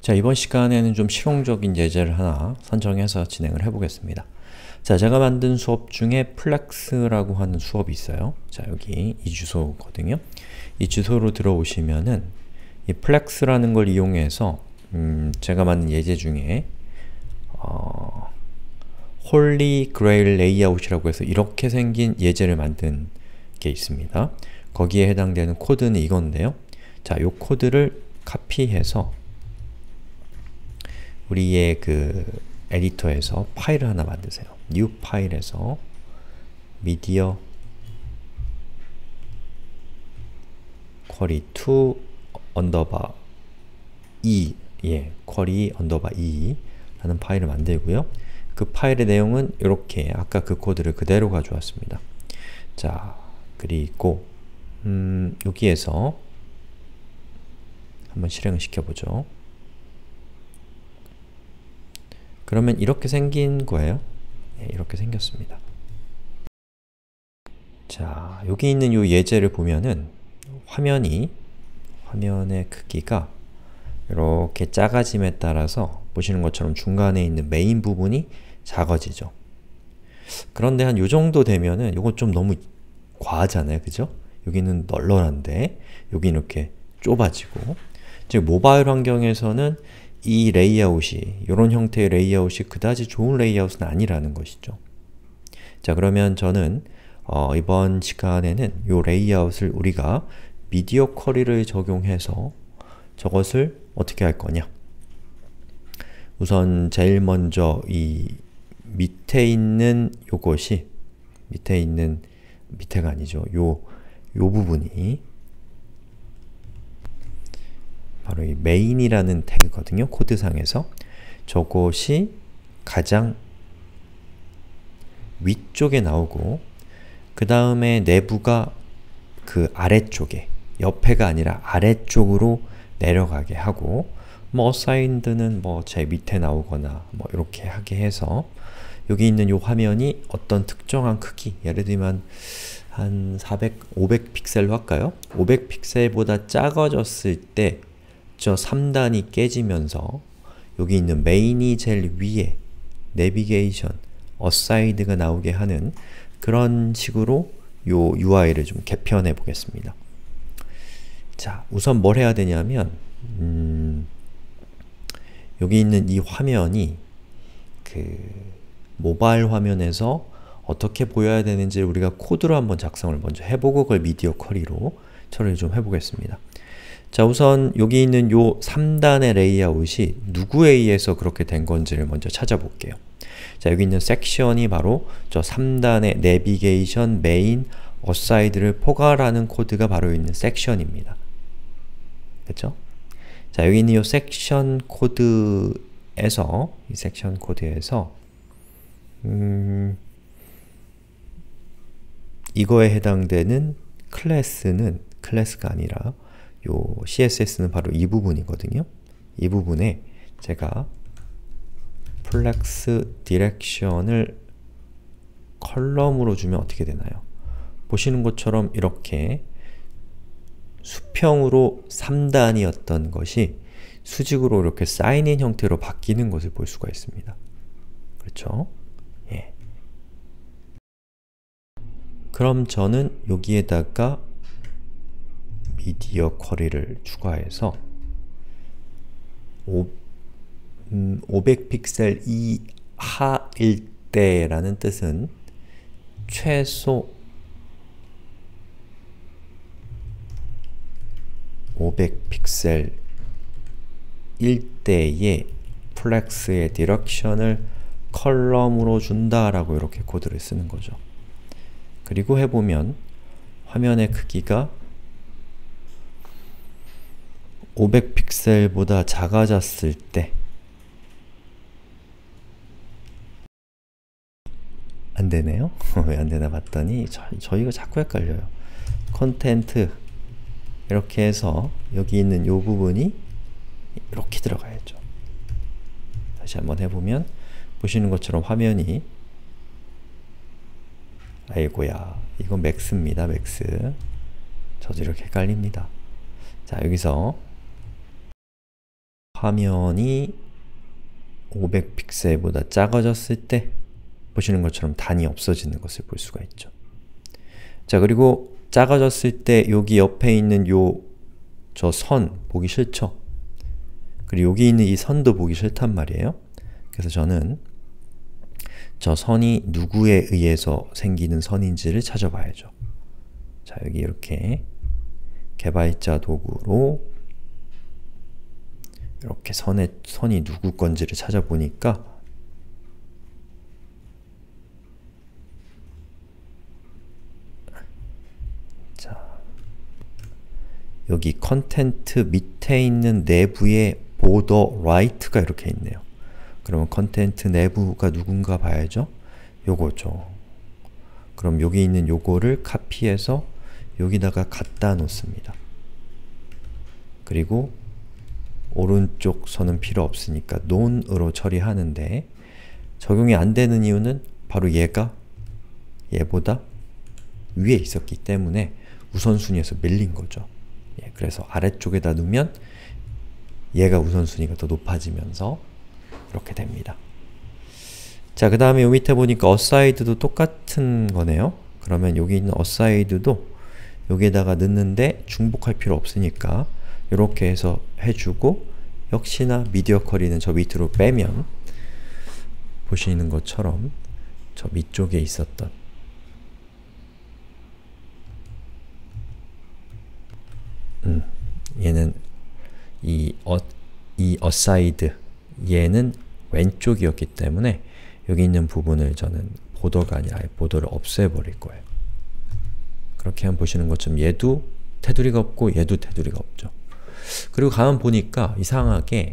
자, 이번 시간에는 좀 실용적인 예제를 하나 선정해서 진행을 해보겠습니다. 자, 제가 만든 수업 중에 플렉스라고 하는 수업이 있어요. 자, 여기 이 주소거든요. 이 주소로 들어오시면은 이 플렉스라는 걸 이용해서 제가 만든 예제 중에 홀리 그레일 레이아웃이라고 해서 이렇게 생긴 예제를 만든 게 있습니다. 거기에 해당되는 코드는 이건데요. 자, 이 코드를 카피해서 우리의 그 에디터에서 파일을 하나 만드세요. new 파일에서 media query to underbar e query underbar e 라는 파일을 만들고요. 그 파일의 내용은 이렇게 아까 그 코드를 그대로 가져왔습니다. 자, 그리고 여기에서 한번 실행을 시켜보죠. 그러면 이렇게 생긴 거예요. 네, 이렇게 생겼습니다. 자, 여기 있는 이 예제를 보면은 화면의 크기가 이렇게 작아짐에 따라서 보시는 것처럼 중간에 있는 메인 부분이 작아지죠. 그런데 한 요 정도 되면은 요건 좀 너무 과하잖아요. 그죠? 여기는 널널한데 여기는 이렇게 좁아지고, 즉 모바일 환경에서는 이 레이아웃이, 이런 형태의 레이아웃이 그다지 좋은 레이아웃은 아니라는 것이죠. 자, 그러면 저는 이번 시간에는 이 레이아웃을 우리가 미디어 쿼리를 적용해서 저것을 어떻게 할 거냐? 우선 제일 먼저 이 밑에 있는 요것이 밑에가 아니죠. 요 부분이 바로 이 main이라는 태그거든요. 코드상에서. 저것이 가장 위쪽에 나오고 그 다음에 내부가 그 아래쪽에, 옆에가 아니라 아래쪽으로 내려가게 하고, 뭐 assigned는 뭐 제 밑에 나오거나 뭐 이렇게 하게 해서 여기 있는 이 화면이 어떤 특정한 크기, 예를 들면 한 500 픽셀로 할까요? 500 픽셀보다 작아졌을 때 저 3단이 깨지면서 여기 있는 main이 제일 위에 내비게이션, assigned가 나오게 하는 그런 식으로 요 UI를 좀 개편해 보겠습니다. 자, 우선 뭘 해야 되냐면 여기 있는 이 화면이 그 모바일 화면에서 어떻게 보여야 되는지 우리가 코드로 한번 작성을 먼저 해보고 그걸 미디어 쿼리로 처리를 좀 해보겠습니다. 자, 우선 여기 있는 요 3단의 레이아웃이 누구에 의해서 그렇게 된 건지를 먼저 찾아볼게요. 자, 여기 있는 섹션이 바로 저 3단의 내비게이션, 메인, 어사이드를 포괄하는 코드가 바로 있는 섹션입니다. 그쵸? 자, 여기 있는 이 섹션 코드에서 이거에 해당되는 클래스가 아니라 요 CSS는 바로 이 부분이거든요. 이 부분에 제가 flex direction을 컬럼으로 주면 어떻게 되나요? 보시는 것처럼 이렇게 수평으로 3단이었던 것이 수직으로 이렇게 쌓이는 형태로 바뀌는 것을 볼 수가 있습니다. 그렇죠? 예. 그럼 저는 여기에다가 미디어 쿼리를 추가해서 500 픽셀 이하일 때라는 뜻은 최소 500 픽셀 일 때의 플렉스의 디렉션을 컬럼으로 준다라고 이렇게 코드를 쓰는 거죠. 그리고 해보면 화면의 크기가 500 픽셀보다 작아졌을 때 안되네요? 왜 안되나 봤더니 저희가 자꾸 헷갈려요. 컨텐트 이렇게 해서 여기 있는 이 부분이 이렇게 들어가야죠. 다시 한번 해보면 보시는 것처럼 화면이, 아이고야, 이건 맥스입니다. 맥스. 저도 이렇게 헷갈립니다. 자, 여기서 화면이 500픽셀보다 작아졌을 때 보시는 것처럼 단이 없어지는 것을 볼 수가 있죠. 자, 그리고 작아졌을 때 여기 옆에 있는 저 선 보기 싫죠? 그리고 여기 있는 이 선도 보기 싫단 말이에요. 그래서 저는 저 선이 누구에 의해서 생기는 선인지를 찾아봐야죠. 자, 여기 이렇게 개발자 도구로 이렇게 선이 누구 건지를 찾아보니까 여기 컨텐트 밑에 있는 내부에 border right가 이렇게 있네요. 그러면 컨텐트 내부가 누군가 봐야죠? 요거죠. 그럼 여기 있는 요거를 카피해서 여기다가 갖다 놓습니다. 그리고 오른쪽 선은 필요 없으니까 none으로 처리하는데 적용이 안 되는 이유는 바로 얘보다 위에 있었기 때문에 우선순위에서 밀린 거죠. 그래서 아래쪽에다 놓으면 얘가 우선순위가 더 높아지면서 이렇게 됩니다. 자, 그 다음에 요 밑에 보니까 aside도 똑같은 거네요. 그러면 여기 있는 aside도 여기에다가 넣는데 중복할 필요 없으니까 이렇게 해서 해주고 역시나 미디어 쿼리는 저 밑으로 빼면 보시는 것처럼 저 밑쪽에 있었던 얘는 이 aside 얘는 왼쪽이었기 때문에 여기 있는 부분을 저는 보더가 아니라 보더를 없애버릴 거예요. 그렇게 하면 보시는 것처럼 얘도 테두리가 없고 얘도 테두리가 없죠. 그리고 가만 보니까 이상하게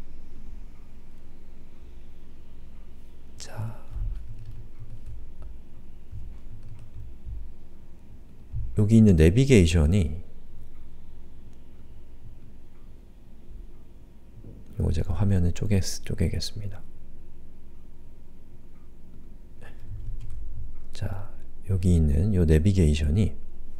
자, 여기 있는 내비게이션이 이거 제가 화면을 쪼개겠습니다. 자, 여기 있는 이 내비게이션이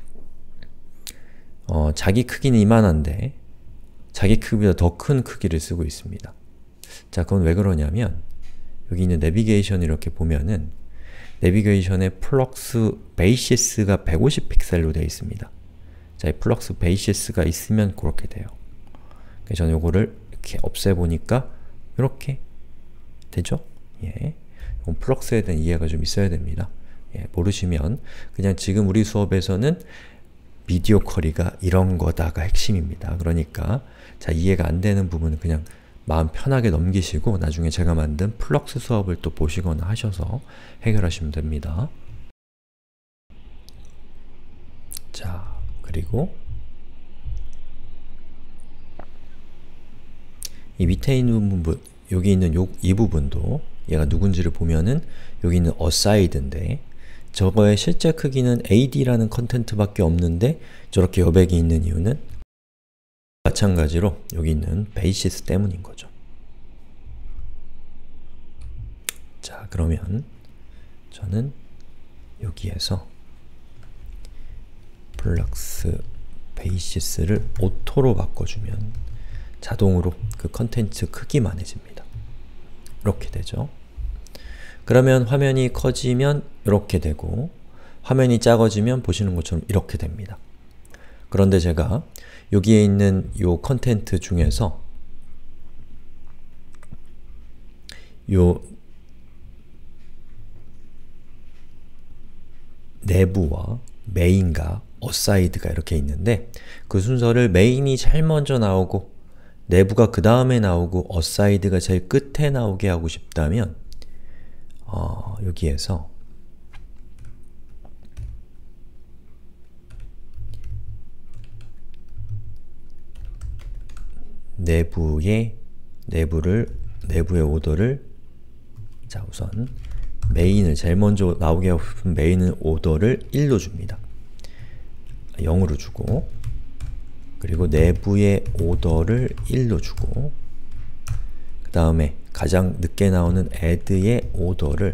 자기 크기는 이만한데 자기 크기보다 더 큰 크기를 쓰고 있습니다. 자, 그건 왜 그러냐면 여기 있는 내비게이션 이렇게 보면은 내비게이션의 플럭스 베이시스가 150픽셀로 되어 있습니다. 자, 이 플럭스 베이시스가 있으면 그렇게 돼요. 그래서 저는 요거를 이렇게 없애보니까 이렇게 되죠? 예. 플럭스에 대한 이해가 좀 있어야 됩니다. 예, 모르시면 그냥 지금 우리 수업에서는 미디어 쿼리가 이런 거다가 핵심입니다. 그러니까 자, 이해가 안 되는 부분은 그냥 마음 편하게 넘기시고 나중에 제가 만든 플럭스 수업을 또 보시거나 하셔서 해결하시면 됩니다. 자, 그리고 이 밑에 있는 부분, 여기 있는 이 부분도 얘가 누군지를 보면은 여기 있는 aside인데 저거의 실제 크기는 ad라는 컨텐트밖에 없는데 저렇게 여백이 있는 이유는 마찬가지로 여기 있는 basis 때문인 거죠. 자, 그러면 저는 여기에서 플럭스 basis를 오토로 바꿔주면 자동으로 그 컨텐츠 크기만해집니다. 이렇게 되죠. 그러면 화면이 커지면 이렇게 되고 화면이 작아지면 보시는 것처럼 이렇게 됩니다. 그런데 제가 여기에 있는 요 컨텐트 중에서 요 내부와 메인과 aside가 이렇게 있는데 그 순서를 메인이 제일 먼저 나오고 내부가 그 다음에 나오고 aside가 제일 끝에 나오게 하고 싶다면 여기에서 내부의 오더를 자, 우선 메인을 제일 먼저 나오게 하고 싶은 메인은 오더를 1로 줍니다. 0으로 주고 그리고 내부의 오더를 1로 주고 그 다음에 가장 늦게 나오는 add의 오더를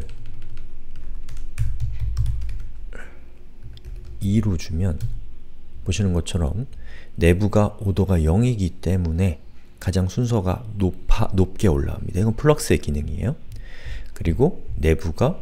2로 주면 보시는 것처럼 내부가 오더가 0이기 때문에 가장 순서가 높게 올라옵니다. 이건 플럭스의 기능이에요. 그리고 내부가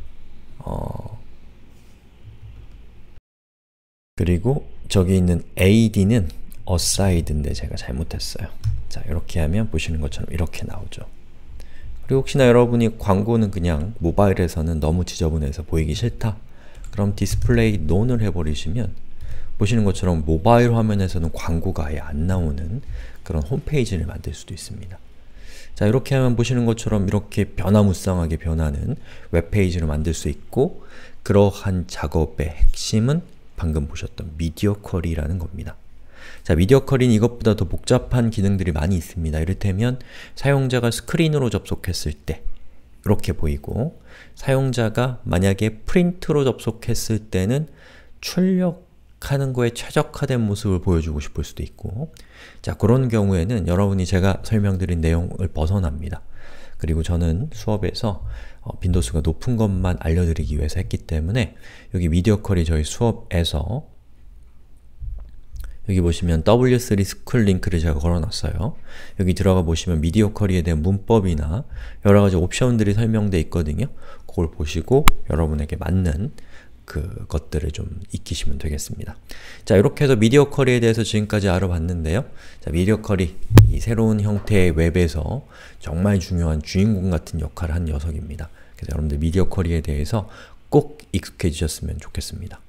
그리고 저기 있는 AD는 aside인데 제가 잘못했어요. 자, 이렇게 하면 보시는 것처럼 이렇게 나오죠. 그리고 혹시나 여러분이 광고는 그냥 모바일에서는 너무 지저분해서 보이기 싫다. 그럼 디스플레이 none을 해버리시면 보시는 것처럼 모바일 화면에서는 광고가 아예 안 나오는 그런 홈페이지를 만들 수도 있습니다. 자, 이렇게 하면 보시는 것처럼 이렇게 변화무쌍하게 변하는 웹페이지를 만들 수 있고, 그러한 작업의 핵심은 방금 보셨던 미디어 쿼리라는 겁니다. 자, 미디어 쿼리는 이것보다 더 복잡한 기능들이 많이 있습니다. 이를테면 사용자가 스크린으로 접속했을 때 이렇게 보이고, 사용자가 만약에 프린트로 접속했을 때는 출력하는 거에 최적화된 모습을 보여주고 싶을 수도 있고, 자, 그런 경우에는 여러분이 제가 설명드린 내용을 벗어납니다. 그리고 저는 수업에서 빈도수가 높은 것만 알려드리기 위해서 했기 때문에 여기 미디어 쿼리 저희 수업에서 여기 보시면 W3 스쿨 링크를 제가 걸어놨어요. 여기 들어가 보시면 미디어 쿼리에 대한 문법이나 여러가지 옵션들이 설명되어 있거든요. 그걸 보시고 여러분에게 맞는 그것들을 좀 익히시면 되겠습니다. 자, 이렇게 해서 미디어 쿼리에 대해서 지금까지 알아봤는데요. 자, 미디어 쿼리, 이 새로운 형태의 웹에서 정말 중요한 주인공 같은 역할을 한 녀석입니다. 그래서 여러분들 미디어 쿼리에 대해서 꼭 익숙해지셨으면 좋겠습니다.